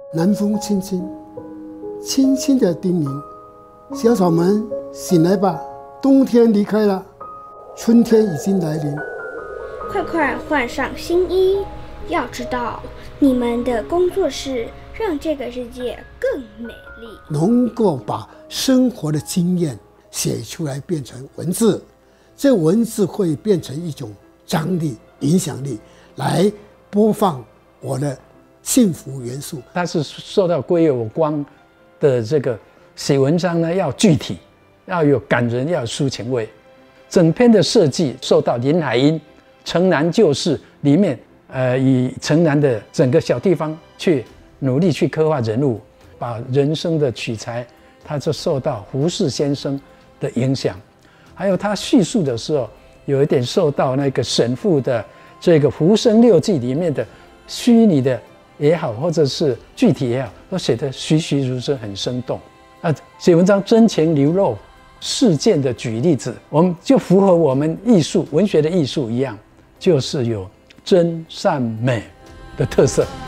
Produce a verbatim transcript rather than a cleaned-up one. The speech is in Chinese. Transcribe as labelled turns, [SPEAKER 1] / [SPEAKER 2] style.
[SPEAKER 1] 南风轻轻，轻轻的叮咛：小草们醒来吧，冬天离开了，春天已经来临。
[SPEAKER 2] 快快换上新衣，要知道你们的工作是让这个世界更美丽。
[SPEAKER 1] 能够把生活的经验写出来变成文字，这文字会变成一种张力、影响力，来播放我的幸福元素。
[SPEAKER 3] 它是受到归有光的这个写文章呢，要具体，要有感人，要有抒情味。整篇的设计受到林海音《城南旧事》里面，呃，以城南的整个小地方去努力去刻画人物，把人生的取材，他就受到胡适先生的影响。还有他叙述的时候，有一点受到那个沈复的这个《浮生六记》里面的虚拟的也好，或者是具体也好，都写得栩栩如生，很生动。啊，写文章真情流露，事件的举例子，我们就符合我们艺术文学的艺术一样，就是有真善美的特色。